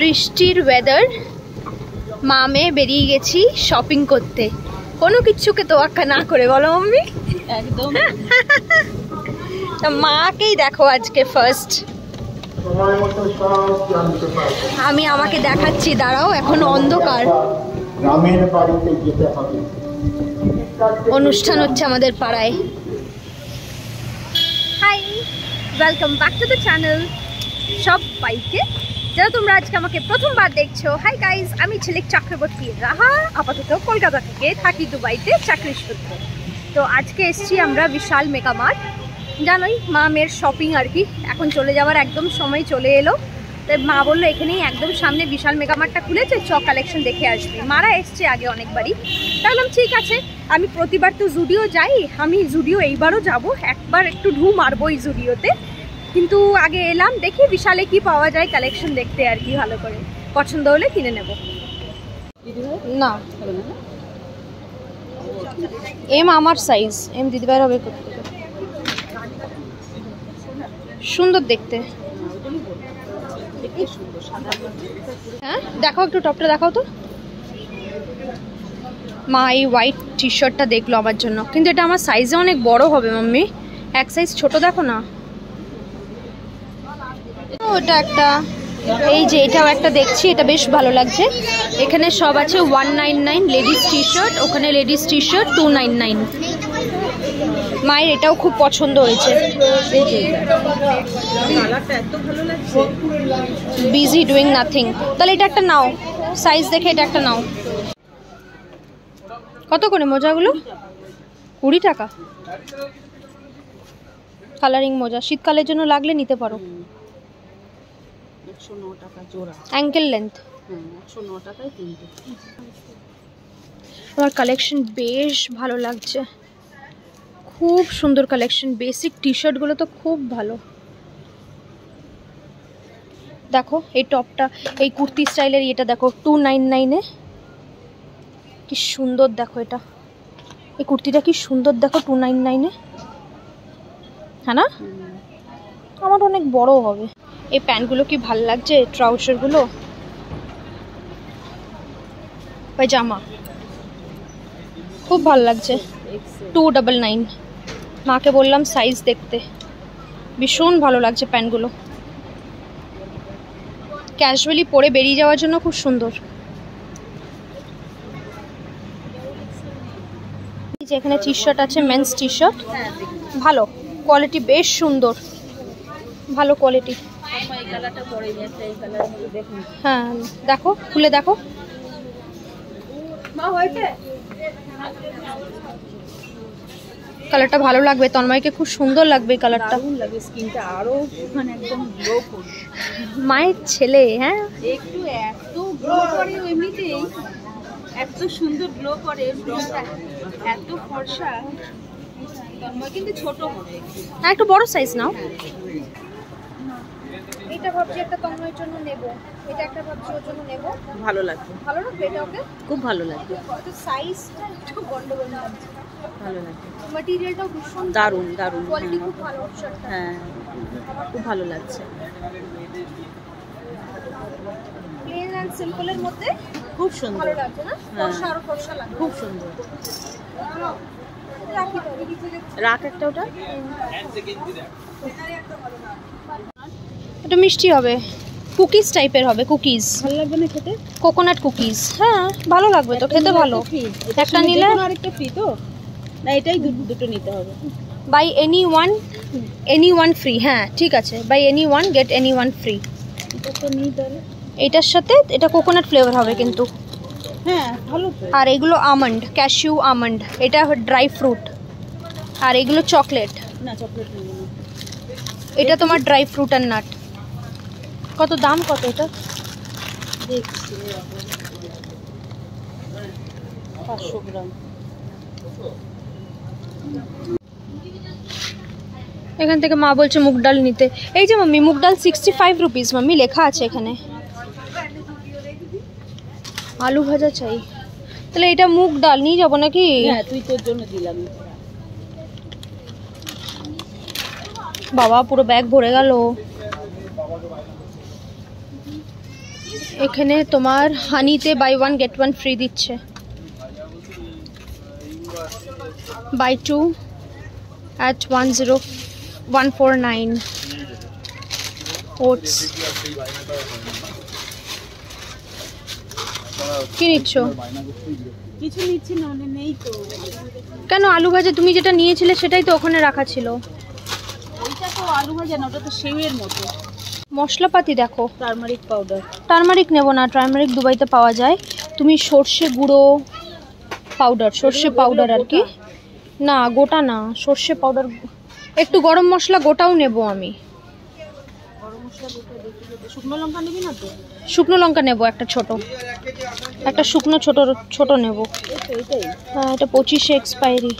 বৃষ্টির ওয়েদার, মা মেয়ে বেরিয়ে গেছি শপিং করতে, কোনো কিছুকে তোয়াক্কা না করে, বলো মাম্মি? একদম। মাকেই দেখো আজকে ফার্স্ট, আমি আমাকে দেখাচ্ছি, দাঁড়াও এখন অন্ধকার। অনুষ্ঠান হচ্ছে আমাদের পাড়ায়। Hi, welcome back to the channel. সবাইকে যারা তোমরা আজকে আমাকে প্রথমবার দেখছো, হাই গাইজ, আমি ঝিলিক চক্রবর্তী রাহা, আপাতত কলকাতা থেকে থাকি, দুবাইতে চাকরি সূত্রে। তো আজকে এসছি আমরা বিশাল মেগা মার্ট, জানোই মা মেয়ের শপিং আর কি, এখন চলে যাওয়ার একদম সময় চলে এলো। তাই মা বললো এখানেই একদম সামনে বিশাল মেগা মার্টটা খুলেছে, চক কালেকশন দেখে আসবে। মারা এসছে আগে অনেকবারই, তাহলে ঠিক আছে, আমি প্রতিবার তো জুডিও যাই, আমি জুডিও এইবারও যাব, একবার একটু ঢু মারবো এই জুডিওতে। কিন্তু আগে এলাম দেখি বিশালে কি পাওয়া যায় কালেকশন দেখতে আর কি, ভালো করে পছন্দ হলে কিনে নেব। না এম আমার সাইজ, এম দিদিভাইয়ের হবে, করতে সুন্দর দেখতে। হ্যাঁ দেখো একটু টপটা দেখাও তো। মা এই হোয়াইট টি শার্টটা দেখলো আমার জন্য, কিন্তু এটা আমার সাইজে অনেক বড় হবে মাম্মি, এক সাইজ ছোট দেখো না। ওটা একটা, এই যে এটাও একটা দেখছি, এটা বেশ ভালো লাগছে। এখানে সব আছে 199 লেডিস টি শার্ট, ওখানে লেডিস টি শার্ট 299। মায়ের এটাও খুব পছন্দ হয়েছে। বিজি ডুইং নাথিং, তাহলে এটা একটা নাও, সাইজ দেখে এটা একটা নাও। কত করে মোজাগুলো? 20 টাকা। কালারিং মোজা, শীতকালের জন্য লাগলে নিতে পারো। 109 টাকা জোড়া, অ্যাঙ্কেল লেন্থ। 109 টাকায় তিনটে। আমার কালেকশন বেশ ভালো লাগছে, খুব সুন্দর কালেকশন। বেসিক টি শার্টগুলো তো খুব ভালো। দেখো এই টপটা, এই কুর্তি স্টাইলের এটা দেখো 299-এ, কি সুন্দর দেখো এটা, এই কুর্তিটা কি সুন্দর দেখো 299-এ, হ্যাঁ না? আমার অনেক বড় হবে। এই প্যান্টগুলো কি ভালো লাগছে, ট্রাউজারগুলো, পায়জামা খুব ভালো লাগছে, 299। মাকে বললাম সাইজ দেখতে, ভীষণ ভালো লাগছে প্যান্টগুলো, ক্যাজুয়ালি পরে বেরিয়ে যাওয়ার জন্য খুব সুন্দর। এখানে টি শার্ট আছে, মেন্স টি শার্ট, ভালো কোয়ালিটি, বেশ সুন্দর, ভালো কোয়ালিটি। হ্যাঁ দেখো, খুলে দেখো। কালারটা ভালো লাগবে, তন্ময়কে খুব সুন্দর লাগবে কালারটা, স্কিনটা আরো মানে একদম গ্লো করবে। মায়ের ছেলে, হ্যাঁ একটু এত গ্লো করে, এমনিতেই এত সুন্দর গ্লো করে, এত ফর্সা। তন্ময় কিন্তু ছোট হবে, একটু বড় সাইজ নাও। এটা ভাবছি একটা তন্ময়ের জন্য নেব, এটা একটা ভাবছি ওর জন্য নেব। ভালো লাগবে, ভালো লাগবে এটা ওকে, খুব ভালো লাগবে। তো সাইজটা একটু গন্ডগোল লাগছে, ভালো লাগবে, ম্যাটেরিয়ালটাও ভীষণ দারুণ দারুণ, কোয়ালিটি খুব ভালো শার্টটা। হ্যাঁ খুব ভালো লাগছে, প্লেন এন্ড সিম্পলের মধ্যে খুব সুন্দর, ভালো লাগছে না? ফর্সা আর ফর্সা লাগছে, খুব সুন্দর। রাখি তো, রাখ একটা ওটা, এটা মিষ্টি হবে, কুকিজ টাইপের হবে, কুকিজ ভালো লাগবে না খেতে? কোকোনাট কুকিজ, হ্যাঁ ভালো লাগবে তো খেতে, ভালো। একটা নিলে আরেকটা ফ্রি তো, না এটাই দুটো নিতে হবে? বাই এনি ওয়ান ফ্রি, হ্যাঁ ঠিক আছে, buy any one get any one free. এটা তো নিই তাহলে। এটার সাথে এটা কোকোনাট ফ্লেভার হবে কিন্তু, হ্যাঁ ভালো তো। আর এগুলো আমন্ড, ক্যাশিউ আমন্ড, এটা ড্রাই ফ্রুট, আর এগুলো চকলেট। না চকলেট নেব না, এটা তোমার ড্রাই ফ্রুট আর নাট। কত দাম, কত এটা? দেখছি 500 গ্রাম। এখান থেকে মা বলছে মুগ ডাল নিতে। এই যে মাম্মি, মুগ ডাল 65 রুপিস মাম্মি, লেখা আছে এখানে। আলু ভাজা চাই, তাহলে এটা মুগ ডাল নিয়ে যাবো নাকি? হ্যাঁ তুই তোর জন্য দিলাম। বাবা পুরো ব্যাগ ভরে গেল। এখানে তোমার হানিতে বাই 1 গেট 1 ফ্রি দিচ্ছে, বাই 2 at 10149 ওটস। কি নিচ্ছ? কিছু নিচ্ছি না, নেই তো। কেন? আলু ভাজা তুমি যেটা নিয়েছিলে সেটাই তো ওখানে রাখা ছিল। ওইটা তো আলু ভাজা না, ওটা তো সেউয়ের মতো। মশলাপাতি দেখো, টারমারিক পাউডার। টারমারিক নেব না, টারমারিক দুবাইতে পাওয়া যায়। তুমি সর্ষে গুঁড়ো পাউডার, সর্ষে পাউডার আর কি, না গোটা না, সর্ষে পাউডার, একটু গরম মশলা গোটাও নেব আমি। গরম মশলা দুটো দেখি, শুকনো লঙ্কা নিবি না তো? শুকনো লঙ্কা নেব একটা ছোট, একটা শুকনো ছোট ছোট নেব। এইটাই। হ্যাঁ, এটা 25-এ এক্সপায়ারি।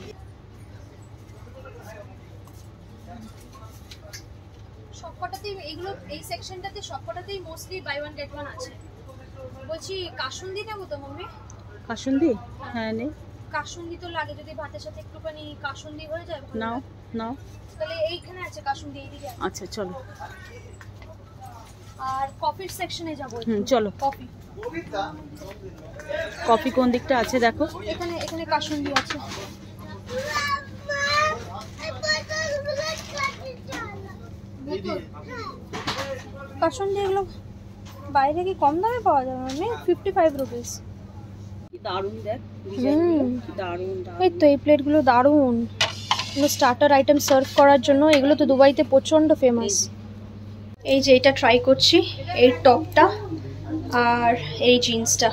সবকটাতেই এইগুলো, এই সেকশনটাতে সবকটাতেই মোস্টলি বাই 1 গেট 1 আছে। বলছি কাসুন্দি নেব তো মাম্মি? কাসুন্দি? হ্যাঁ নে। কাসুন্দি তো লাগে, যদি ভাতের সাথে একটুখানি কাসুন্দি হয়ে যায়। নাও নাও। তাহলে এইখানে আছে কাসুন্দি, এইদিকে আছে। আচ্ছা চলো। আর কফির সেকশনে যাব। চলো। কফি, কফি কোন দিকটা আছে দেখো। এখানে এখানে কাসুন্দি আছে। কাসুন্দি এগুলো বাইরে কি কম দামে পাওয়া যায়? মানে 55 রুপিস। কি দারুণ দেখ, দারুণ। এই তো এই প্লেটগুলো দারুণ, এগুলো স্টার্টার আইটেম সার্ভ করার জন্য। এগুলো তো দুবাইতে প্রচণ্ড ফেমাস। এই যে এটা ট্রাই করছি, এই টপটা আর এই জিন্সটা।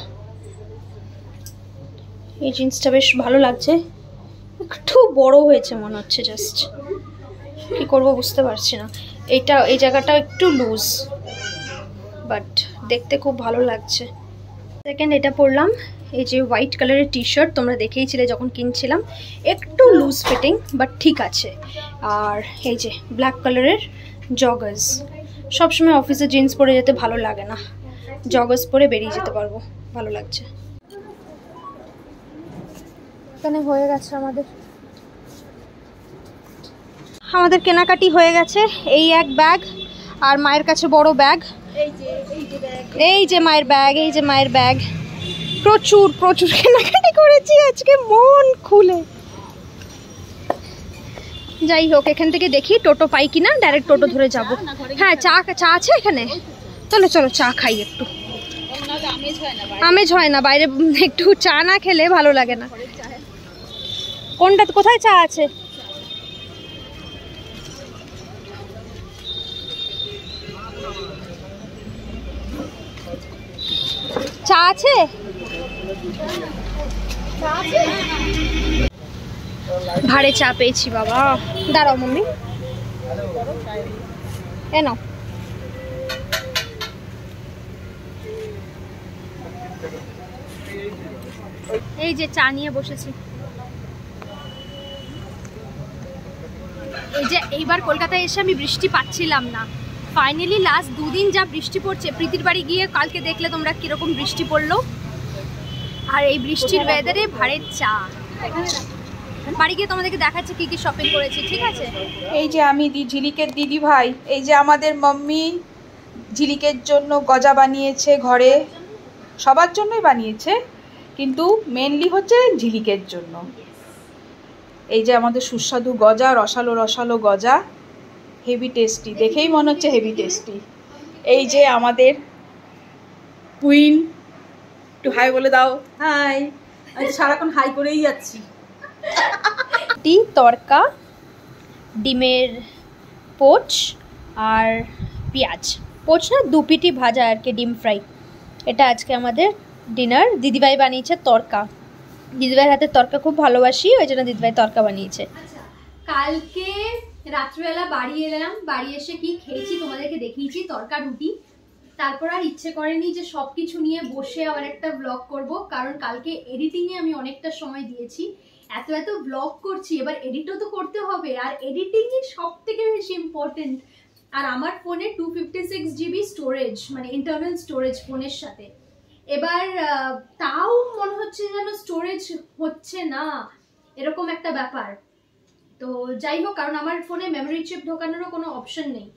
এই জিন্সটা বেশ ভালো লাগছে, একটু বড় হয়েছে মনে হচ্ছে, জাস্ট কি করব বুঝতে পারছি না। এইটা, এই জায়গাটা একটু লুজ, বাট দেখতে খুব ভালো লাগছে। সেকেন্ড এটা পরলাম, এই যে হোয়াইট কালারের টি শার্ট, তোমরা দেখেইছিলে যখন কিনছিলাম, একটু লুজ ফিটিং বাট ঠিক আছে। আর এই যে ব্ল্যাক কালারের জগার্স, সবসময় অফিসে জিন্স পরে যেতে ভালো লাগে না, জগার্স পরে বেরিয়ে যেতে পারবো, ভালো লাগছে। এখানে হয়ে গেছে আমাদের কেনাকাটি হয়ে গেছে। এই এক ব্যাগ, আর মায়ের কাছে বড় ব্যাগ। এই যে মায়ের ব্যাগ, এই যে মায়ের ব্যাগ। প্রচুর প্রচুর কেনাকাটি করেছি আজকে মন খুলে। যাই হোক, এখান থেকে দেখি টোটো পাই কিনা, ডাইরেক্ট টোটো ধরে যাব। হ্যাঁ, চা চা আছে এখানে, চলো চলো চা খাই একটু। আমেজ হয় না বাইরে, একটু চা না খেলে ভালো লাগে না। কোনটা, কোথায় চা আছে? চা আছে? ভাড়ে চা পেয়েছি বাবা। দাঁড়াও মাম্মি, কেন? এই যে চা নিয়ে বসেছি। এই যে এইবার কলকাতায় এসে আমি বৃষ্টি পাচ্ছিলাম না, ফাইনালি লাস্ট দুদিন যা বৃষ্টি পড়ছে। প্রীতির বাড়ি গিয়ে কালকে দেখলে তোমরা কিরকম বৃষ্টি পড়লো, আর এই বৃষ্টির ওয়েদারে ভাড়ের চা। বাড়ি গিয়ে তোমাদেরকে দেখাচ্ছে কি কি শপিং করেছি, ঠিক আছে? এই যে আমি ঝিলিকের দিদি ভাই, এই যে আমাদের মাম্মি ঝিলিকের জন্য গজা বানিয়েছে ঘরে, সবার জন্যই বানিয়েছে, কিন্তু মেনলি হচ্ছে ঝিলিকের জন্য। এই যে আমাদের সুস্বাদু গজা, রসালো রসালো গজা, হেভি টেস্টি, দেখেই মনে হচ্ছে হেভি টেস্টি। এই যে আমাদের কুইন, একটু হাই বলে দাও। হাই। আজ সারাক্ষণ হাই করেই যাচ্ছি। তরকা, ডিমের পোচ আর পেঁয়াজ, পোচ না, দুপিটি ভাজা আর কি, ডিম ফ্রাই। এটা আজকে আমাদের ডিনার। দিদিভাই বানিয়েছে তরকা, দিদিভাইয়ের হাতের তরকা খুব ভালোবাসি, ওই জন্য দিদিভাই তরকা বানিয়েছে। কালকে রাত্রিবেলা বাড়ি এলাম, বাড়ি এসে কি খেয়েছি তোমাদেরকে দেখিয়েছি, তরকা রুটি। তারপর আর ইচ্ছে করেনি যে সবকিছু নিয়ে বসে আবার একটা ব্লগ করব, কারণ কালকে এডিটিংয়ে আমি অনেকটা সময় দিয়েছি। এত এত ব্লগ করছি, এবার এডিটও তো করতে হবে, আর এডিটিংই সব থেকে বেশি ইম্পর্টেন্ট। আর আমার ফোনে 256 GB স্টোরেজ, মানে ইন্টারনাল স্টোরেজ ফোনের সাথে। এবার তাও মনে হচ্ছে যেন স্টোরেজ হচ্ছে না, এরকম একটা ব্যাপার। তো যাই হোক, কারণ আমার ফোনে মেমোরি চিপ ঢোকানোরও কোনো অপশন নেই।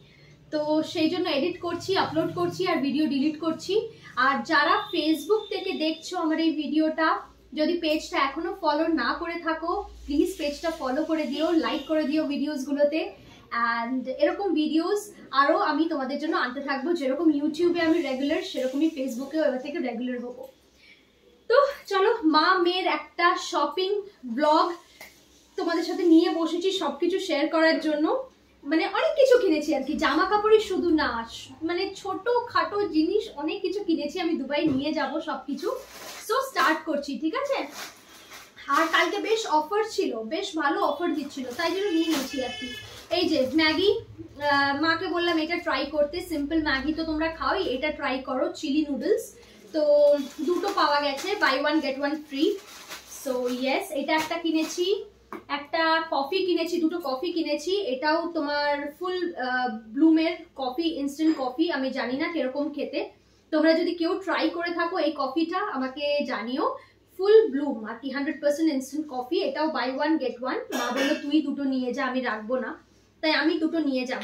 তো সেই জন্য এডিট করছি, আপলোড করছি আর ভিডিও ডিলিট করছি। আর যারা ফেসবুক থেকে দেখছো আমার এই ভিডিওটা, যদি পেজটা এখনো ফলো না করে থাকো প্লিজ পেজটা ফলো করে দিও, লাইক করে দিও ভিডিওসগুলোতে। অ্যান্ড এরকম ভিডিওস আরও আমি তোমাদের জন্য আনতে থাকবো, যেরকম ইউটিউবে আমি রেগুলার সেরকমই ফেসবুকেও এবার থেকে রেগুলার হবো। তো চলো মা মেয়ের একটা শপিং ব্লগ তোমাদের সাথে নিয়ে বসেছি সবকিছু শেয়ার করার জন্য। মানে অনেক কিছু কিনেছি আর কি, জামা কাপড়ই শুধু না, মানে ছোট খাটো জিনিস অনেক কিছু কিনেছি, আমি দুবাই নিয়ে যাব সবকিছু। সো স্টার্ট করছি, ঠিক আছে? আর কালকে বেশ অফার ছিল, বেশ ভালো অফার দিচ্ছিল, তাই জন্য নিয়ে নিয়েছি আর কি। এই যে ম্যাগি, মাকে বললাম এটা ট্রাই করতে, সিম্পল ম্যাগি তো তোমরা খাওই, এটা ট্রাই করো, চিলি নুডলস। তো দুটো পাওয়া গেছে, buy one get one free. So yes, এটা একটা কিনেছি। একটা কফি কিনেছি, দুটো কফি কিনেছি। এটাও তোমার ফুল ব্লুমের কফি, ইনস্ট্যান্ট কফি। আমি জানি না কিরকম খেতে, তোমরা যদি কেউ ট্রাই করে থাকো এই কফিটা আমাকে জানিও। ফুল ব্লুম আর কি, 100% ইনস্ট্যান্ট কফি। এটাও বাই ওয়ান গেট ওয়ান। মা বললো তুই দুটো নিয়ে যা, আমি রাখবো না, তাই আমি দুটো নিয়ে যাব।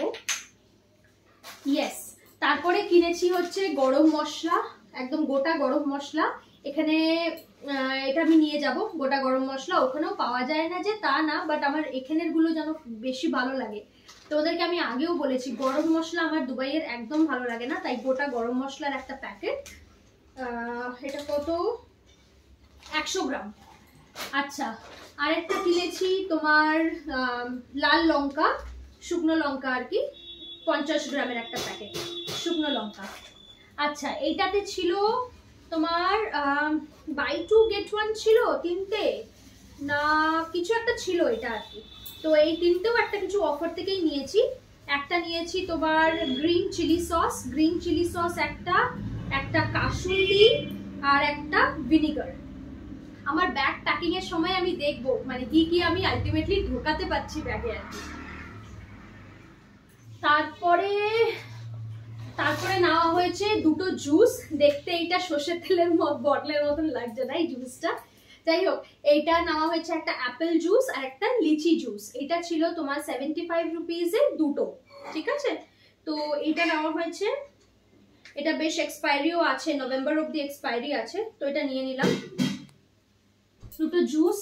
ইয়েস, তারপরে কিনেছি হচ্ছে গরম মশলা, একদম গোটা গরম মশলা। এখানে এটা আমি নিয়ে যাব, গোটা গরম মশলা। ওখানেও পাওয়া যায় না যে তা না, বাট আমার এখানের গুলো যেন বেশি ভালো লাগে। তো ওদেরকে আমি আগেও বলেছি গরম মশলা আমার দুবাইয়ের একদম ভালো লাগে না, তাই গোটা গরম মশলার একটা প্যাকেট। এটা কত? 100 গ্রাম। আচ্ছা, আরেকটা কিনেছি তোমার লাল লঙ্কা, শুকনো লঙ্কা আর কি, 50 গ্রামের একটা প্যাকেট শুকনো লঙ্কা। আচ্ছা, এইটাতে ছিল তোমার বাই টু গেট ওয়ান ছিল, তিনটে না কিছু একটা ছিল এটা আর কি। তো এই তিনটেও একটা কিছু অফার থেকেই নিয়েছি। একটা নিয়েছি তোমার green chilli sauce, green chilli sauce একটা কাসুন্দি আর একটা ভিনিগার। আমার ব্যাগ প্যাকিং এর সময় আমি দেখবো মানে কি কি আমি আলটিমেটলি ঢোকাতে পারছি ব্যাগে আর কি। তারপরে নেওয়া হয়েছে দুটো জুস। দেখতে এইটা সর্ষের তেলের বটলের মতন লাগছে না এই জুসটা, যাই হোক। এইটা নেওয়া হয়েছে একটা অ্যাপেল জুস আর একটা লিচি জুস। এটা ছিল তোমার 75 রুপিজে দুটো, ঠিক আছে? তো এইটা নেওয়া হয়েছে। এটা বেশ এক্সপায়ারিও আছে, নভেম্বর অব্দি এক্সপায়ারি আছে, তো এটা নিয়ে নিলাম দুটো জুস।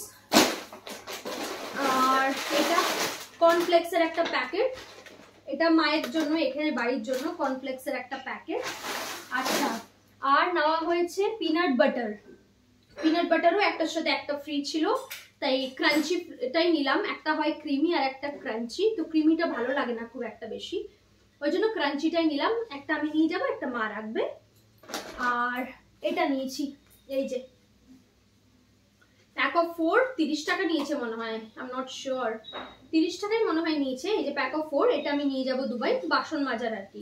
আর এটা কর্নফ্লেক্সের একটা প্যাকেট, এটা মায়ের জন্য, এখানে বাড়ির জন্য কর্নফ্লেক্সের একটা প্যাকেট। আচ্ছা, আর নেওয়া হয়েছে পিনাট বাটার। পিনাট বাটারও একটার সাথে একটা ফ্রি ছিল, তাই ক্রাঞ্চি এটাই নিলাম। একটা হয় ক্রিমি আর একটা ক্রাঞ্চি, তো ক্রিমিটা ভালো লাগে না খুব একটা বেশি, ওই জন্য ক্রাঞ্চিটাই নিলাম। একটা আমি নিয়ে যাবো, একটা মা রাখবে। আর এটা নিয়েছি, এই যে প্যাক অফ 4, 30 টাকা নিয়েছে মনে হয়, আই এম নট শিওর, 30 টাকাই মনে হয় নিয়েছে। এই যে প্যাক অফ 4, এটা আমি নিয়ে যাব দুবাই বাসন মাজার আর কি।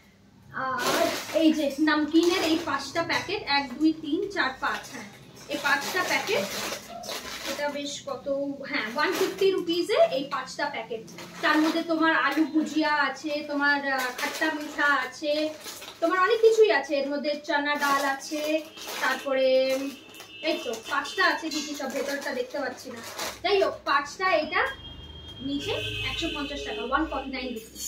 আর এই যে নামকিনের এই 5টা প্যাকেট, 1 2 3 4 5, হ্যাঁ এই 5টা প্যাকেট। এটা বেশ কত, হ্যাঁ 150 রুপিজে এই 5টা প্যাকেট। তার মধ্যে তোমার আলু ভুজিয়া আছে, তোমার খাট্টা মিঠা আছে, তোমার অনেক কিছুই আছে এর মধ্যে, চানা ডাল আছে, তারপরে এই তো 5টা আছে, কি কি সব ভেতরটা দেখতে পাচ্ছি না, যাই হোক 5টা। এটা নিচে 150 টাকা, 149 রুপিস।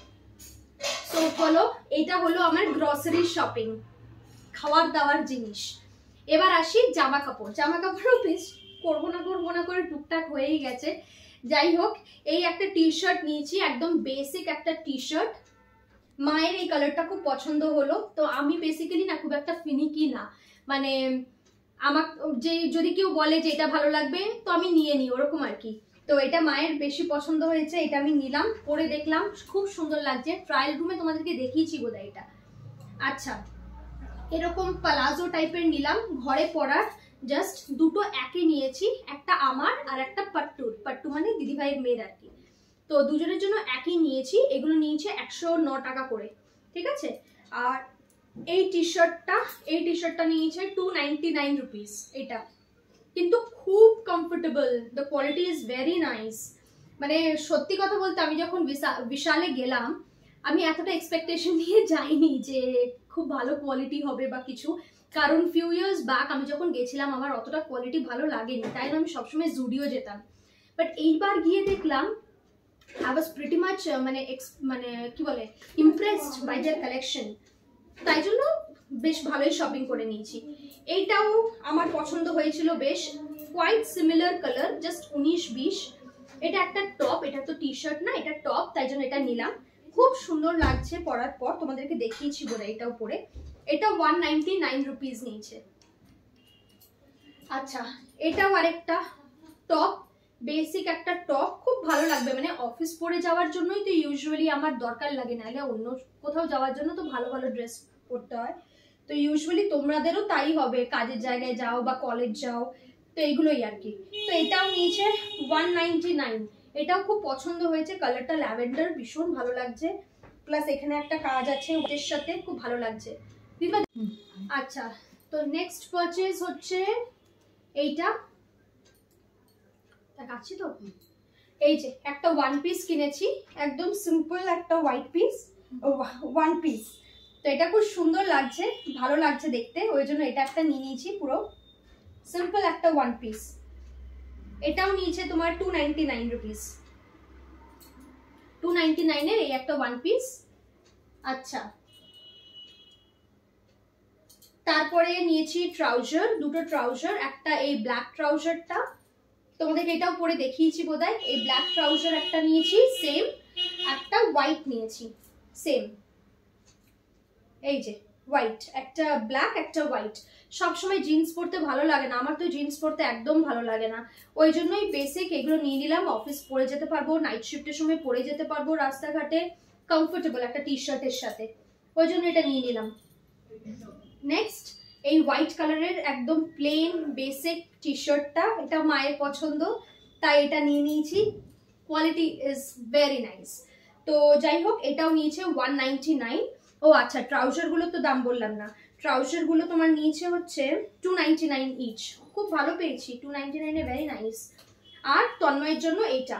সো বলো, এইটা হলো আমার গ্রসারি শপিং, খাওয়ার দাওয়ার জিনিস। এবার আসি জামা কাপড়। জামা কাপড়ও বেশ করবো না করে টুকটাক হয়েই গেছে। যাই হোক, এই একটা টি শার্ট নিয়েছি, একদম বেসিক একটা টি শার্ট। মায়ের এই কালারটা খুব পছন্দ হলো। তো আমি বেসিক্যালি না খুব একটা ফিনিকি না, মানে আমার যে যদি কেউ বলে যে এটা ভালো লাগবে তো আমি নিয়ে নিই ওরকম আর কি। তো এটা মায়ের বেশি পছন্দ হয়েছে, এটা আমি নিলাম, পরে দেখলাম খুব সুন্দর লাগছে। ট্রায়াল রুমে তোমাদেরকে দেখিয়েছি বোধহয় এটা। আচ্ছা, এরকম প্লাজো টাইপের নিলাম ঘরে পরার, জাস্ট দুটো একই নিয়েছি, একটা আমার আর একটা পাট্টু মানে দিদিভাইয়ের মেয়ের আর কি। তো দুজনের জন্য একই নিয়েছি। এগুলো নিয়েছে 109 টাকা করে, ঠিক আছে? আর এই টি শার্টটা নিয়েছে 299 রুপিস। এটা কিন্তু খুব comfortable, the quality is very nice. মানে সত্যি কথা বলতে আমি যখন বিশালে গেলাম আমি এতটা এক্সপেকটেশন নিয়ে যাইনি যে খুব ভালো কোয়ালিটি হবে বা কিছু, কারণ ফিউ ইয়ার্স ব্যাক আমি যখন গেছিলাম আমার অতটা কোয়ালিটি ভালো লাগেনি, তাই আমি সবসময় জুডিও যেতাম। বাট এইবার গিয়ে দেখলাম I was pretty much মানে কি বলে impressed by their collection, তাই জন্য বেশ ভালোই শপিং করে নিয়েছি। এইটাও আমার পছন্দ হয়েছিল বেশ, কোয়াইট সিমিলার কালার, জাস্ট 19-20। এটা একটা টপ, এটা তো টি শার্ট না, এটা টপ, তাই জন্য এটা নিলাম। খুব সুন্দর লাগছে পরার পর, তোমাদেরকে দেখিয়েছি বলে এটাও পরে। এটা 199 রুপিস নিয়েছে। আচ্ছা, এটাও আরেকটা টপ, বেসিক একটা টপ, খুব ভালো লাগবে, মানে অফিস পরে যাওয়ার জন্যই তো ইউজুয়ালি আমার দরকার লাগে, নাহলে অন্য কোথাও যাওয়ার জন্য তো ভালো ভালো ড্রেস পরতে হয়। তো ইউজুয়ালি তোমাদেরও তাই হবে, কাজের জায়গায় যাও বা কলেজ যাও, তো এইগুলোই আর কি। তো এটাও নিয়েছে 199। এটাও খুব পছন্দ হয়েছে, কালারটা ল্যাভেন্ডার, ভীষণ ভালো লাগছে, প্লাস এখানে একটা কাজ আছে ওদের সাথে, খুব ভালো লাগছে। আচ্ছা, তো নেক্সট পারচেজ হচ্ছে এইটা, দেখাচ্ছি তো, এই যে একটা ওয়ান পিস কিনেছি, একদম সিম্পল একটা হোয়াইট পিস, ওয়ান পিস। তো এটা খুব সুন্দর লাগছে, ভালো লাগছে দেখতে, ওই জন্য এটা একটা নিয়ে নিয়েছি, পুরো সিম্পল একটা ওয়ান পিস। এটাও নিয়েছে তোমার 299 রুপিস, 299 এর এই একটা ওয়ান পিস। আচ্ছা, তারপরে নিয়েছি ট্রাউজার, দুটো ট্রাউজার, একটা এই ব্ল্যাক ট্রাউজারটা তোমাদেরকে এটাও পরে দেখিয়েছি বোধহয়, এই ব্ল্যাক ট্রাউজার একটা নিয়েছি সেম, একটা হোয়াইট নিয়েছি সেম, এই যে হোয়াইট, একটা ব্ল্যাক একটা হোয়াইট। সবসময় জিন্স পরতে ভালো লাগে না, আমার তো জিন্স পরতে একদম ভালো লাগে না, ওই জন্যই বেসিক এগুলো নিয়ে নিলাম। অফিস পরে যেতে পারবো, নাইট শিফটের সময় পরে যেতে পারবো রাস্তাঘাটে, কমফোর্টেবল একটা টি শার্টের সাথে, ওই জন্য এটা নিয়ে নিলাম। নেক্সট এই হোয়াইট কালারের একদম প্লেন বেসিক টি শার্টটা, এটা মায়ের পছন্দ, তাই এটা নিয়ে নিয়েছি, কোয়ালিটি ইজ ভেরি নাইস। তো যাই হোক, এটাও নিয়েছে 199। ও আচ্ছা, ট্রাউজার গুলো তো দাম বললাম না, ট্রাউজার গুলো তোমার নিয়েছে হচ্ছে 299 ইচ, খুব ভালো পেয়েছি, 299 এ ভেরি নাইস। আর তন্ময়ের জন্য এইটা,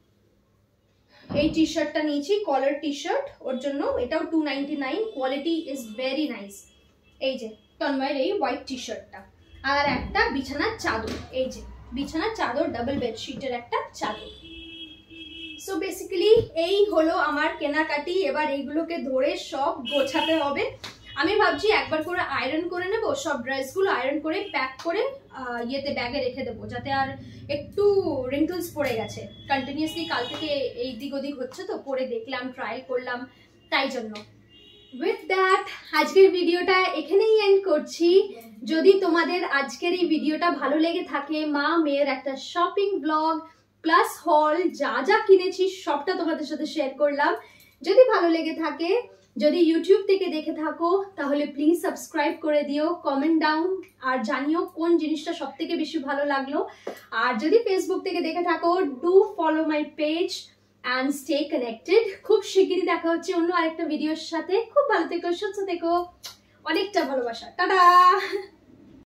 এই টি শার্টটা নিয়েছি, কলার টি শার্ট, ওর জন্য এটাও 299, কোয়ালিটি ইজ ভেরি নাইস। এই যে তন্ময়ের এই হোয়াইট টি শার্টটা, আর একটা বিছানার চাদর, এই যে বিছানার চাদর, ডাবল বেডশিটের একটা চাদর। সো বেসিক্যালি এই হলো আমার কেনাকাটি। এবার এইগুলোকে ধরে সব গোছাতে হবে। আমি ভাবছি একবার করে আয়রন করে নেব, সব ড্রেসগুলো আয়রন করে প্যাক করে ইয়েতে ব্যাগে রেখে দেবো, যাতে আর একটু রিঙ্কলস পড়ে গেছে, কন্টিনিউয়াসলি কাল থেকে এই দিক ওদিক হচ্ছে, তো পরে দেখলাম, ট্রায়াল করলাম, তাই জন্য। উইথ দ্যাট আজকের ভিডিওটা এখানেই এন্ড করছি। যদি তোমাদের আজকের এই ভিডিওটা ভালো লেগে থাকে, মা মেয়ের একটা শপিং ব্লগ প্লাস হল, যা যা কিনেছি সবটা তোমাদের সাথে শেয়ার করলাম, যদি ভালো লেগে থাকে, যদি ইউটিউব থেকে দেখে থাকো, তাহলে প্লিজ সাবস্ক্রাইব করে দিও, কমেন্ট ডাউন আর জানিও কোন জিনিসটা সব থেকে বেশি ভালো লাগলো। আর যদি ফেসবুক থেকে দেখে থাকো, do follow my page and stay connected. খুব শিগগিরই দেখা হচ্ছে অন্য আরেকটা ভিডিওর সাথে। খুব ভালো থেকো, সুস্থ থেকো, অনেকটা ভালোবাসা, টাটা।